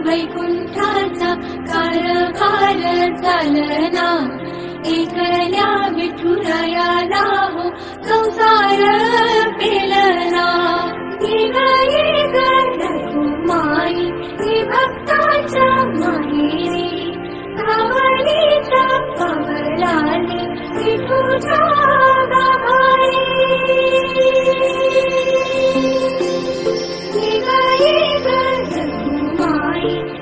वैकुंठाचा कारभार चालना एकल्या विठुरायाला हो संसार पेलना येग रघुमाई हे भक्ताच्या माहेरी कावलीच्या पवलाने विठुच्या गाभारी येग रघुमाई